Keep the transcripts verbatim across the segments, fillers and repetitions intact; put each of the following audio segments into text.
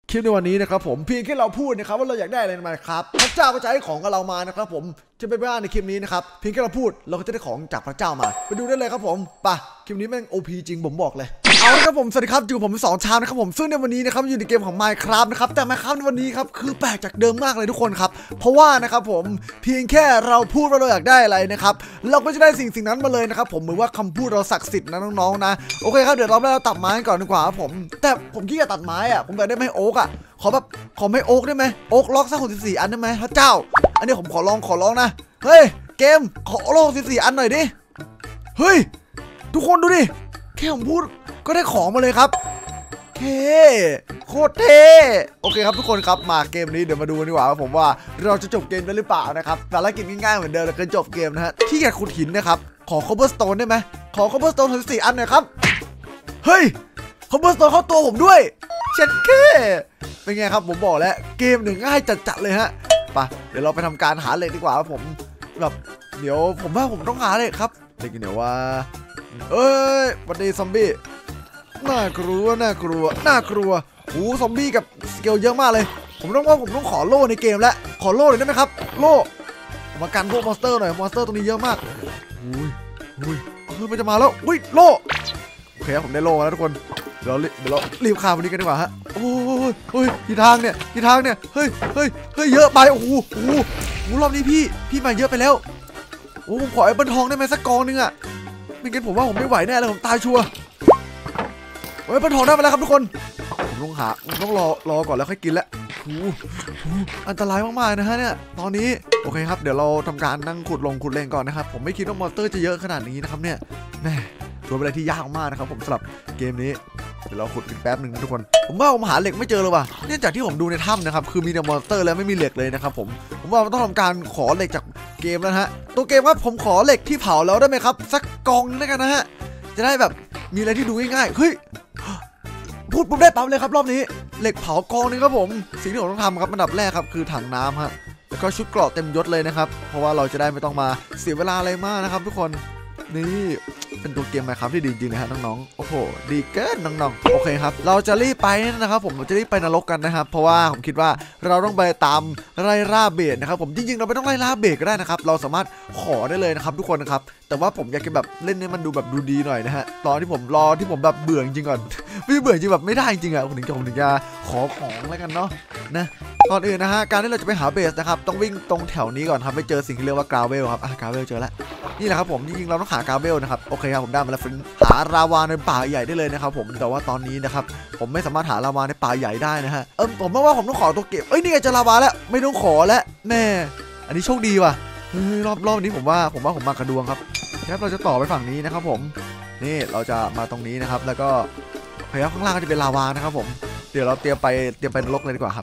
คลิปในวันนี้นะครับผมเพียงแค่เราพูดนะครับว่าเราอยากได้อะไรมาครับพระเจ้าก็จะให้ของกับเรามานะครับผมจะเป็นบ้านในคลิปนี้นะครับเพียงแค่เราพูดเราก็จะได้ของจากพระเจ้ามาไปดูได้เลยครับผมป่ะคลิปนี้แม่ง โอ พี จริงผมบอกเลยเอาละครับผมสวัสดีครับอยู่ผมสองชามนะครับผมซึ่งในวันนี้นะครับอยู่ในเกมของ Minecraft นะครับแต่ Minecraft ในวันนี้ครับคือแปลกจากเดิมมากเลยทุกคนครับเพราะว่านะครับผมเพียงแค่เราพูดว่าเราอยากได้อะไรนะครับเราก็จะได้สิ่งสิ่งนั้นมาเลยนะครับผมเหมือนว่าคำพูดเราศักดิ์สิทธิ์นะน้องๆนะโอเคครับเดี๋ยวเราเราตัดไม้ก่อนดีกว่าครับผมแต่ผมขี้เกียจตัดไม้อ่ะผมอยากได้ไม้โอ๊กอ่ะขอแบบขอไม่โอ๊กได้ไหมโอ๊กล็อกสักหกสิบสี่อันได้ไหมพระเจ้าอันนี้ผมขอลองขอลองนะเฮ้ยเกมขอล็อกหกสิบสี่อันหน่อยดิเฮ้ยทุกคนดูดิแค่ผมพูดก็ได้ของมาเลยครับเคโคตรเท่โอเคครับทุกคนครับมาเกมนี้เดี๋ยวมาดูดีกว่าว่าผมว่าเราจะจบเกมได้หรือเปล่านะครับภารกิจง่ายๆเหมือนเดิมเลยคือจบเกมนะฮะที่อยากขุดหินนะครับขอ cobblestone ได้ไหมขอ cobblestone หกสิบสี่อันหน่อยครับเฮ้ย cobblestone เข้าตัวผมด้วยเช็ดเคเป็นไงครับผมบอกแล้วเกมหนึ่งง่ายจัดๆเลยฮะไปเดี๋ยวเราไปทำการหาเหล็กดีกว่าครับผมแบบเดี๋ยวผมว่าผมต้องหาเหล็กครับเหล็กเดี๋ยวว่าเอ้ยวันดีซอมบี้น่ากลัวน่ากลัวน่ากลัวโอ้ซอมบี้กับสเกลเยอะมากเลยผมต้องว่าผมต้องขอโล่ในเกมแล้วขอโล่เลยได้ไหมครับโล่มากันพวกมอนสเตอร์หน่อยมอนสเตอร์ตรงนี้เยอะมากอุ้ยอุ้ยเฮ้ยมันจะมาแล้วอุ้ยโล่โอเคผมได้โล่แล้วทุกคนเดี๋ยวเดี๋ยวเรารีบข้ามวันนี้กันดีกว่าฮะโอ้ยเฮ้ยกี่ทางเนี่ยกี่ทางเนี่ยเฮ้ยเฮ้ยเฮ้ยเยอะไปโอ้โหโอ้โหรอบนี้พี่พี่มาเยอะไปแล้วโอ้ผมขอไอ้เบิ้ลทองได้ไหมสักกองนึงอะไม่งั้นผมว่าผมไม่ไหวแน่เลยผมตายชัวร์ไอ้เบิ้ลทองได้มาแล้วครับทุกคนผมต้องหาต้องรอรอก่อนแล้วค่อยกินแล้วโอ้โหอันตรายมากๆนะฮะเนี่ยตอนนี้โอเคครับเดี๋ยวเราทำการนั่งขุดลงขุดเลงก่อนนะครับผมไม่คิดว่ามอนสเตอร์จะเยอะขนาดนี้นะครับเนี่ยแม่ตัวเป็นอะไรที่ยากมากนะครับผมสำหรับเกมนี้เดี๋ยวเราขุดกันแป๊บหนึ่งนะทุกคนผมว่าผมหาเหล็กไม่เจอเลยว่ะเนื่องจากที่ผมดูในถ้ำนะครับคือมีแต่มอนสเตอร์แล้วไม่มีเหล็กเลยนะครับผมผมว่ามันต้องทำการขอเหล็กจากเกมแล้วฮะตัวเกมครับผมขอเหล็กที่เผาแล้วได้ไหมครับสักกองนึงแล้วกันนะฮะจะได้แบบมีอะไรที่ดูง่ายๆเฮ้ยพูดปุ๊บได้ปั๊บเลยครับรอบนี้เหล็กเผากองนึงครับผมสิ่งที่ผมต้องทำครับอันดับแรกครับคือถังน้ำฮะแล้วก็ชุดเกราะเต็มยศเลยนะครับเพราะว่าเราจะได้ไม่ต้องมาเสียเวลาอะไรมากนะครับทุกคนนี่เป็นตัวเกมไหมครับที่ดีจริงนะฮะน้องๆโอ้โหดีเกินน้องๆโอเคครับเราจะรีบไปนะครับผมเราจะรีบไปนรกกันนะครับเพราะว่าผมคิดว่าเราต้องไปตามไล่ล่าเบสนะครับผมจริงๆเราไม่ต้องไล่ล่าเบสก็ได้นะครับเราสามารถขอได้เลยนะครับทุกคนนะครับแต่ว่าผมอยากจะแบบเล่นให้มันดูแบบดูดีหน่อยนะฮะตอนที่ผมรอที่ผมแบบเบื่อจริงก่อนไม่เบื่อจริงแบบไม่ได้จริงอ่ะผมถึงจะผมถึงจะขอของแล้วกันเนาะนะก่อนอื่นนะฮะการที่เราจะไปหาเบสนะครับต้องวิ่งตรงแถวนี้ก่อนครับไปเจอสิ่งที่เรียกว่ากราเวลครับอ่ะกราเวลเจอแล้วนี่แหละครับผมจริงๆเราต้องหากราเวลนะครับโอเคครับผมได้มาแล้วหาราวาในป่าใหญ่ได้เลยนะครับผมแต่ว่าตอนนี้นะครับผมไม่สามารถหาลาวาในป่าใหญ่ได้นะฮะเออผมไม่ว่าผมต้องขอตัวเก็บเอ้ยนี่ไงเจอลาวาแล้วไม่ต้องขอแล้วแม่อันนี้โชคดีว่ะเฮ้ยรอบรอบนี้ผมว่าผมว่าผมมากระดวงครับครับเราจะต่อไปฝั่งนี้นะครับผมนี่เราจะมาตรงนี้นะครับแล้วก็พยายามข้างล่างก็จะเป็นลาวานะครับผมเดี๋ยวเราเตรียมไปเตรียมไปนรกเลยดีกว่าครับ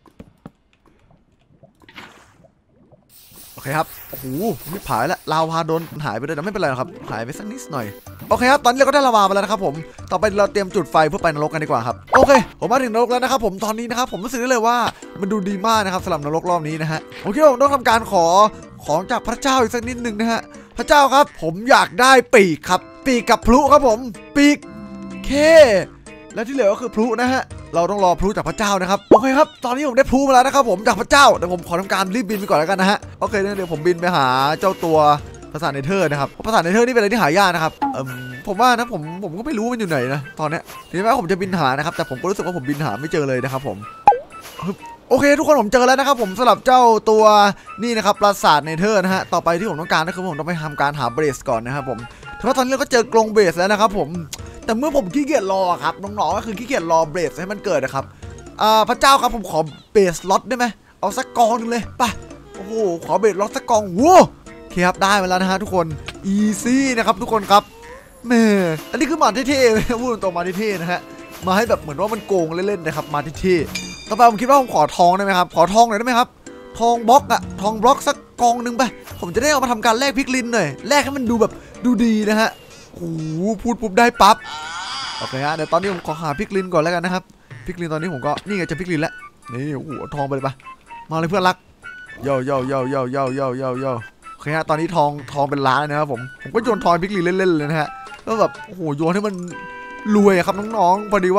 โอเคครับโอ้โหไม่ผายแล้วลาวาโดนหายไปเลยแต่ไม่เป็นไรครับหายไปสักนิดหน่อยโอเคครับตอนนี้เราก็ได้ลาวามาแล้วนะครับผมต่อไปเราเตรียมจุดไฟเพื่อไปนรกกันดีกว่าครับโอเคผมมาถึงนรกแล้วนะครับผมตอนนี้นะครับผมรู้สึกได้เลยว่ามันดูดีมากนะครับสำหรับนรกรอบนี้นะฮะผมคิดว่าผมต้องทำการขอของจากพระเจ้าอีกสักนิดนึงนะฮะพระเจ้าครับผมอยากได้ปีกครับปีกกับพลุครับผมปีกเคและที่เหลือก็คือพลุนะฮะเราต้องรอพลุจากพระเจ้านะครับโอเคครับตอนนี้ผมได้พลุมาแล้วนะครับผมจากพระเจ้าเดี๋ยวผมขอทำการรีบบินไปก่อนแล้วกันนะฮะโอเคเดี๋ยวผมบินไปหาเจ้าตัวปราสาทเนเธอร์นะครับปราสาทเนเธอร์นี่เป็นอะไรที่หายากนะครับเออผมว่านะผมผมก็ไม่รู้มันอยู่ไหนนะตอนเนี้ยถึงแม้ผมจะบินหานะครับแต่ผมก็รู้สึกว่าผมบินหาไม่เจอเลยนะครับผมโอเคทุกคนผมเจอแล้วนะครับผมสำหรับเจ้าตัวนี่นะครับปราสาทเนเธอร์นะฮะต่อไปที่ผมต้องการก็คือผมต้องไปทำการหาเบสก่อนนะครับผมเพราะตอนนี้เราก็เจอกรงเบสแล้วนะครับผมแต่เมื่อผมขี้เกียจรอครับน้องๆก็คือขี้เกียจรอเบสให้มันเกิดนะครับพระเจ้าครับผมขอเบสล็อตได้ไหมเอาสักกองนึงเลยป่ะโอ้โหขอเบสล็อตสักกองว้าวโอเคครับได้มาแล้วนะฮะทุกคนอีซี่นะครับทุกคนครับแม่อันนี้คือมาเท่ๆพูดตรงมาเท่ๆนะฮะมาให้แบบเหมือนว่ามันโกงเล่นๆนะครับมาเท่ๆต่อไปผมคิดว่าผมขอทองได้ไหมครับขอทองหน่อยได้ไหมครับทองบล็อกอะทองบล็อกสักกองนึงไปผมจะได้เอามาทำการแลกพิกลินหน่อยแลกให้มันดูแบบดูดีนะฮะโอ้โหพูดปุ๊บได้ปั๊บโอเคฮะเดี๋ยวตอนนี้ผมขอหาพิกลินก่อนแล้วกันนะครับพิกลินตอนนี้ผมก็นี่ไงจะพิกลินแล้วนี่โอ้โหทองไปเลยปะมาเลยเพื่อนรักโยโยโยโยโยโยโยโยโอเคฮะตอนนี้ทองทองเป็นล้านนะครับผมผมก็โยนทองพิกลินเล่นๆเลยนะฮะแล้วแบบโอ้โหโยนให้มันรวยครับน้องๆพอดีว่า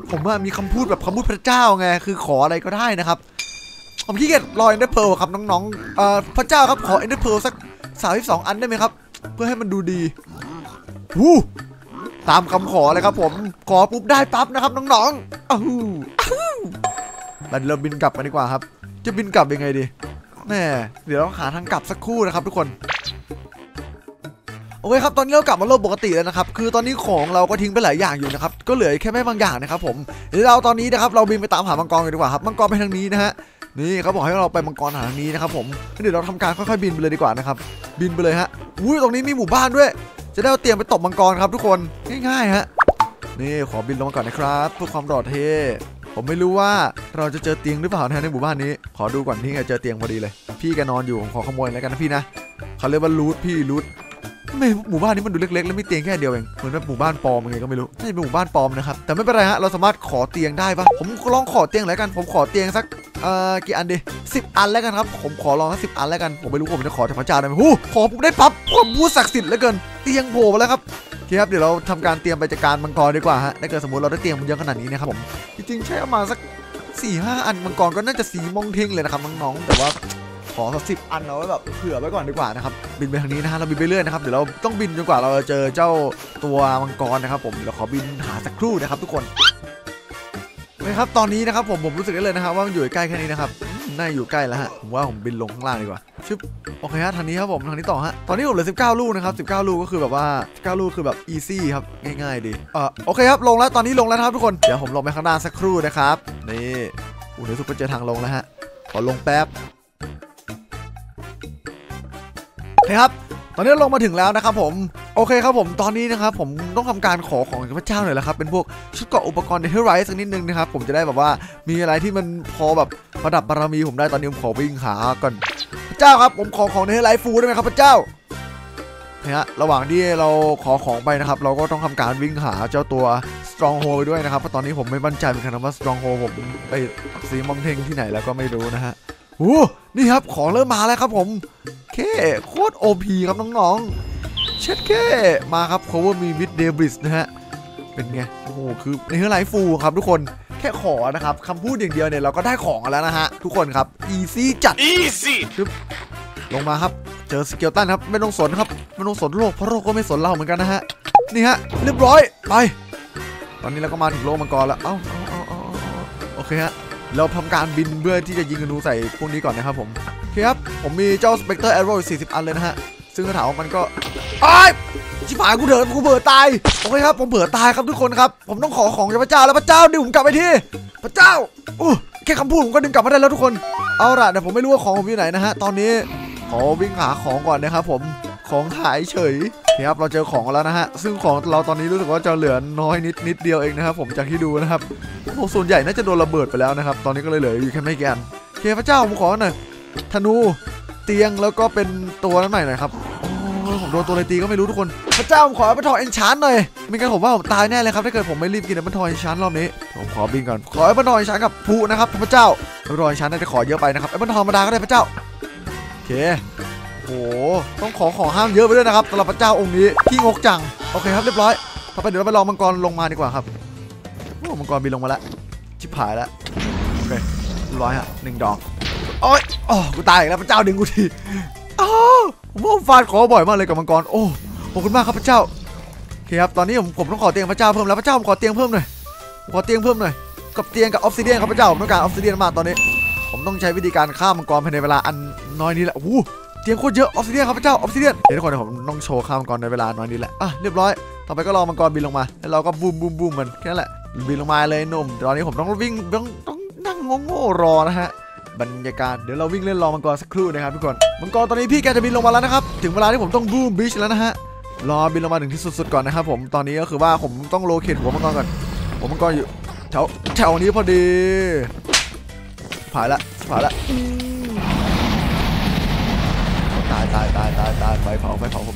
ผมว่ามีคำพูดแบบคำพูดพระเจ้าไงคือขออะไรก็ได้นะครับผมขี้เกียจรอเอ็นเดอร์เพลครับน้องๆเอ่อพระเจ้าครับขอเอ็นเดอร์เพลสักสามสิบสองอันได้ไหมครับเพื่อให้มันดูดีวู้ตามคำขอเลยครับผมขอปุ๊บได้ปั๊บนะครับน้องๆอ้าวเราบินกลับกันดีกว่าครับจะบินกลับยังไงดีแม่เดี๋ยวเราหาทางกลับสักครู่นะครับทุกคนโอเคครับตอนนี้เรากลับมาโลกปกติแล้วนะครับคือตอนนี้ของเราก็ทิ้งไปหลายอย่างอยู่นะครับก็เหลือแค่ไม่บางอย่างนะครับผมเดี๋ยวเราตอนนี้นะครับเราบินไปตามหามังกรกันดีกว่าครับมังกรไปทางนี้นะฮะนี่เขาบอกให้เราไปมังกรหาทางนี้นะครับผมเดี๋ยวเราทำการค่อยๆบินไปเลยดีกว่านะครับบินไปเลยฮะอุ้ยตรงนี้มีหมู่บ้านด้วยจะได้เอาเตรียมไปตบมังกรครับทุกคนง่ายๆฮะนี่ขอบินลงมาก่อนนะครับเพื่อความปลอดภัยผมไม่รู้ว่าเราจะเจอเตียงหรือเปล่านะในหมู่บ้านนี้ขอดูก่อนที่จะเจอเตียงพอดีเลยพี่แกนอนอยู่ผมขอขโมยแล้วกันนะพี่นะเขาเรียกว่ารูทพี่รูทไม่หมู่บ้านนี้มันดูเล็กๆแล้วมีเตียงแค่เดียวเองเหมือนเป็นหมู่บ้านปลอมยังไงก็ไม่รู้น่าจะเป็นหมู่บ้านปลอมนะครับแต่ไม่เป็นไรฮะเราสามารถขอเตียงได้ปะผมลองขอเตียงแล้วกันผมขอเตียงสักเอ่อกี่อันดีสิบอันแล้วกันครับผมขอลองสักสิบอันแล้วกันผมไม่รู้ผมจะขอจากพระเจ้าได้ไหมฮู้ขอผมได้ปั๊บผมพูดศักดิ์สิทธิ์เหลือเกินเตียงโผล่มาแล้วครับโอเคครับเดี๋ยวเราทำการเตรียมไปจัดการมังกรดีกว่าฮะถ้าเกิดสมมติเราได้เตียงมันเยอะขนาดนี้นะครับผมจริงๆใช้ประมาณสักสี่ห้าอันมังกรก็น่าจะสีมองเท่งเลยนะครับน้องๆแต่ว่าขอสักสิบอันเอาไว้แบบเผื่อไว้ก่อนดีกว่านะครับบินไปทางนี้นะฮะเราบินไปเรื่อยนะครับเดี๋ยวเราต้องบินจนกว่าเราจะเจอเจ้าตัวมังกรนะครับผมเราขอบินหาสักครู่นะครับทุกคนนะครับตอนนี้นะครับผมผมรู้สึกได้เลยนะครับว่ามันอยู่ใกล้แค่นี้นะครับน่าอยู่ใกล้แล้วฮะผมว่าผมบินลงข้างล่างดีกว่าชึบโอเคฮะทางนี้ครับผมทางนี้ต่อฮะตอนนี้ผมเหลือสิบเก้าลูกนะครับสิบเก้าลูกก็คือแบบว่าสิบเก้าลูกคือแบบอีซี่ครับง่ายๆดีเออโอเคครับลงแล้วตอนนี้ลงแล้วครับทุกคนเดี๋ยวผมลงไปข้างล่างสักครู่นะครับนี่อุ้ยรู้สึกว่าเจอทางลงแล้วฮะขอลงแป๊บโอเคครับตอนนี้ลงมาถึงแล้วนะครับผมโอเคครับผมตอนนี้นะครับผมต้องทำการขอของจากพระเจ้าหน่อยแล้วครับเป็นพวกชุดเกราะอุปกรณ์เดเทอร์ไรส์สักนิดนึงนะครับผมจะได้แบบว่ามีอะไรที่มันพอแบบประดับบารมีผมได้ตอนนี้ผมขอวิ่งหาก่อนพระเจ้าครับผมขอของเดเทอร์ไรส์ฟูได้ไหมครับพระเจ้านะฮะระหว่างที่เราขอของไปนะครับเราก็ต้องทำการวิ่งหาเจ้าตัว Stronghold ไปด้วยนะครับเพราะตอนนี้ผมไม่มั่นใจเหมือนกันนะว่า Stronghold ผมไปสีมองเทงที่ไหนแล้วก็ไม่รู้นะฮะโอ้นี่ครับของเริ่มมาแล้วครับผมเคโคตร โอ พี ครับน้องๆเช็ดเคมาครับ cover มี mid debris นะฮะเป็นไงโอ้โหคือในเรื่องไลฟ์ฟูครับทุกคนแค่ขอนะครับคำพูดอย่างเดียวเนี่ยเราก็ได้ของแล้วนะฮะทุกคนครับ easy จัด easy ลงมาครับเจอสเกลตันครับไม่ต้องสนครับไม่ต้องสนโลกเพราะโลกก็ไม่สนเราเหมือนกันนะฮะนี่ฮะเรียบร้อยไปตอนนี้เราก็มาถึงโลกมังกรแล้วเอ้าเอ้าเอ้าโอเคฮะเราทำการบินเพื่อที่จะยิงธนูใส่พวกนี้ก่อนนะครับผมโอเคครับผมมีเจ้า Spectre Arrow สี่สิบอันเลยนะฮะซึ่งกระถางมันก็ไอ้ชิบหายกูเถิดกูเบื่อตายโอเคครับผมเบื่อตายครับทุกคนครับผมต้องขอของจากพระเจ้าแล้วพระเจ้าดึงผมกลับไปที่พระเจ้าอู้แค่คำพูดผมก็ดึงกลับมาได้แล้วทุกคนเอาล่ะแต่ผมไม่รู้ว่าของผมอยู่ไหนนะฮะตอนนี้ขอวิ่งหาของก่อนนะครับผมของหายเฉยนี่ครับเราเจอของแล้วนะฮะซึ่งของเราตอนนี้รู้สึกว่าจะเหลือน้อยนิดนิดเดียวเองนะครับผมจากที่ดูนะครับผมส่วนใหญ่น่าจะโดนระเบิดไปแล้วนะครับตอนนี้ก็เลยเหลืออยู่แค่ไม่กี่อันเคพระเจ้าผมขอหน่อยธนูเตียงแล้วก็เป็นตัวนั้นใหม่หน่อยครับโอ้ผมโดนตัวอะไรตีก็ไม่รู้ทุกคนพระเจ้าผมขอไปถอดเอนชานหน่อยไม่งั้นผมว่าผมตายแน่เลยครับถ้าเกิดผมไม่รีบกินน้ำมันทอยเอนชานรอบนี้ผมขอบินก่อนขอไอ้มันทอยเอนชานกับผู้นะครับพระเจ้าไอ้มันทอยเอนชานน่าจะขอเยอะไปนะครับไอ้มันทอยธรรมดาก็ได้พระเจ้าโอเคโอ้ต้องขอของห้ามเยอะไปด้วยนะครับสำหรับพระเจ้าองค์นี้ขี้งกจังโอเคครับเรียบร้อยต่อไปเดี๋ยวเราไปลองมังกรลงมาดีกว่าครับโอ้มังกรบินลงมาแล้วชิบหายแล้วโอเคเรียบร้อยฮะหนึ่งดอกโอ้ยอ๋อกูตายอีกแล้วพระเจ้าดึงกูทีอ๋อผมว่าฟาดขอบ่อยมากเลยกับมังกรโอ้ขอบคุณมากครับพระเจ้าโอเคครับตอนนี้ผมผมต้องขอเตียงพระเจ้าเพิ่มแล้วพระเจ้าผมขอเตียงเพิ่มหน่อยขอเตียงเพิ่มหน่อยกับเตียงกับออฟซิเดียนครับพระเจ้าผมต้องการออฟซิเดียนมากตอนนี้ผมต้องใช้วิธีการฆ่ามังกรภายในเวลาอันน้อยนี้แหละโอ้เตียงโคตรเยอะออฟซิเดียนครับพระเจ้าออฟซิเดียนเดี๋ยวทุกคนเดี๋ยวผมต้องโชว์ฆ่ามังกรในเวลาน้อยนี้แหละอ่ะเรียบร้อยต่อไปก็รอมังกรบินลงมาแล้วเราก็บูมบูมบูมมันแค่นั้นแหละบินลงมาเลยหนุ่มตอนนี้ผมต้องวิ่งต้องต้องนั่งโง่ๆรอนะฮะบรรยากาศเดี๋ยวเราวิ่งเล่นรอมังกรสักครู่นะครับทุกคนมังกรตอนนี้พี่แกจะบินลงมาแล้วนะครับถึงเวลาที่ผมต้องบูมบิชแล้วนะฮะรอบินลงมาถึงที่สุดๆก่อนนะครับผมตอนนี้ก็คือว่าผมต้องโลเคทหัวมังกรก่อนหัวมังกรอยู่แถวแถวนี้พอดีผ่านละผ่านละตายตายตายตายตายไฟเผาไฟเผาผม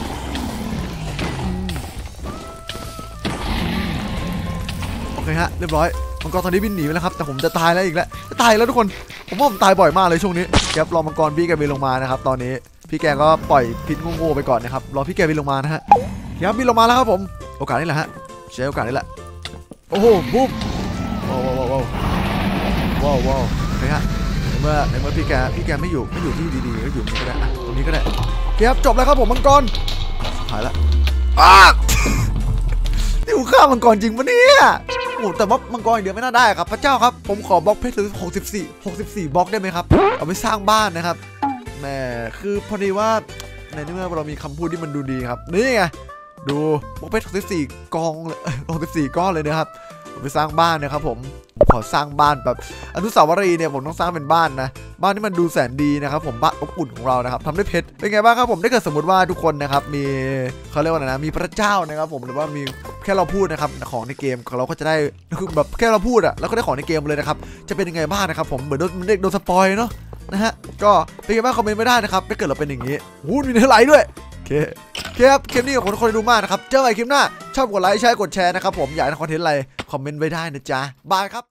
โอเคฮะเรียบร้อยมังกรตอนนี้บินหนีไปแล้วครับแต่ผมจะตายแล้วอีกแล้วจะตายแล้วทุกคนผมว่าผมตายบ่อยมากเลยช่วงนี้แกรอมังกรพี่แกบินลงมานะครับตอนนี้พี่แกก็ปล่อยพิษโง่ๆไปก่อนนะครับรอพี่แกบินลงมานะฮะครับบินลงมาแล้วครับผมโอกาสนี้แหละฮะใช้โอกาสนี้แหละโอ้โหบุ๊มว้าวว้าวว้าวว้าวโอเคฮะในเมื่อในเมื่อพี่แกพี่แกไม่อยู่ไม่อยู่ที่ดีๆก็อยู่ตรงนี้ก็ได้ตรงนี้ก็ได้โอเคครับจบแล้วครับผมมังกรหายละอ้านี่กูฆ่ามังกรจริงปะเนี่ยโอ้แต่ว่ามังกรอย่างเดียวไม่น่าได้ครับพระเจ้าครับผมขอบล็อกเพชรหกสิบสี่ หกสิบสี่บล็อกได้ไหมครับเอาไปสร้างบ้านนะครับแหมคือพอดีว่าในเมื่อเรามีคำพูดที่มันดูดีครับนี่ไงดูบล็อกเพชรหกสิบสี่กองเลยหกสิบสี่ก้อนเลยนะครับไปสร้างบ้านนะครับผมขอสร้างบ้านแบบอนุสาวรีย์เนี่ยผมต้องสร้างเป็นบ้านนะบ้านที่มันดูแสนดีนะครับผมบ้านอบอุ่นของเรานะครับทำด้วยเพชรเป็นไงบ้างครับผมถ้าเกิดสมมติว่าทุกคนนะครับมีเขาเรียกว่าอะไรนะมีพระเจ้านะครับผมหรือว่ามีแค่เราพูดนะครับของในเกมของเราก็จะได้คือแบบแค่เราพูดอะเราก็ได้ของในเกมเลยนะครับจะเป็นยังไงบ้างนะครับผมเหมือนโดนเด็กโดนสปอยเนาะนะฮะก็เป็นไงบ้างคอมเมนต์ไม่ได้นะครับถ้าเกิดเราเป็นอย่างนี้วู้มีเนื้อไหลด้วยโอเคครับคลิปนี้ขอบคุณทุกคนที่ดูมากนะครับเจอกันใหม่คลิปหน้าชอบกดไลค์ใช่กดแชร์นะครับผมอยากให้คอนเทนต์อะไรคอมเมนต์ไว้ได้นะจ๊ะบายครับ